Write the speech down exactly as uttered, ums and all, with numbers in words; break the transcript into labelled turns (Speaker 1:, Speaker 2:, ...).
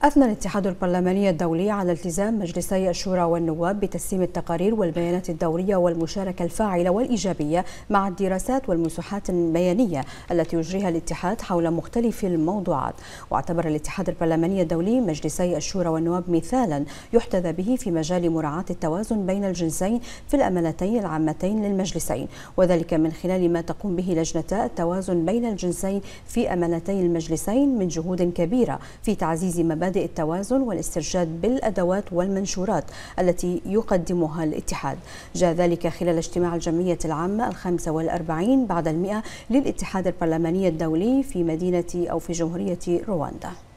Speaker 1: أثنى الاتحاد البرلماني الدولي على التزام مجلسي الشورى والنواب بتسليم التقارير والبيانات الدورية والمشاركة الفاعلة والإيجابية مع الدراسات والمساحات البيانية التي يجريها الاتحاد حول مختلف الموضوعات. واعتبر الاتحاد البرلماني الدولي مجلسي الشورى والنواب مثالا يحتذى به في مجال مراعاة التوازن بين الجنسين في الأمانتين العامتين للمجلسين، وذلك من خلال ما تقوم به لجنتا التوازن بين الجنسين في أمانتي المجلسين من جهود كبيرة في تعزيز مبادئ التوازن والاسترشاد بالأدوات والمنشورات التي يقدمها الاتحاد. جاء ذلك خلال اجتماع الجمعية العامة الخامسة والأربعين بعد المئة للاتحاد البرلماني الدولي في مدينة أو في جمهورية رواندا.